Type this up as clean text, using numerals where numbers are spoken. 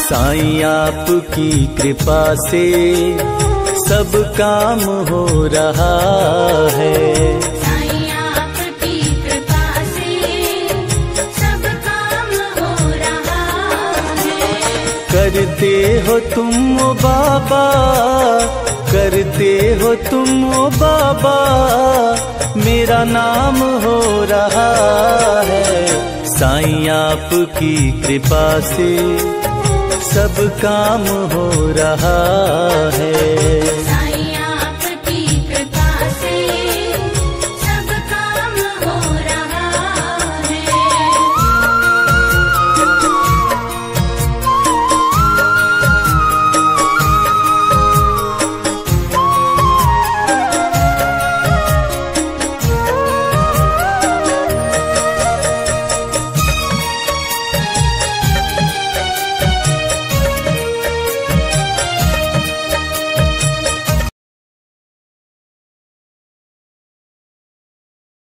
साईं आपकी कृपा से सब काम हो रहा है। साईं आपकी कृपा से सब काम हो रहा है। करते हो तुम ओ बाबा, करते हो तुम ओ बाबा, मेरा नाम हो रहा है। साईं आपकी कृपा से सब काम हो रहा है।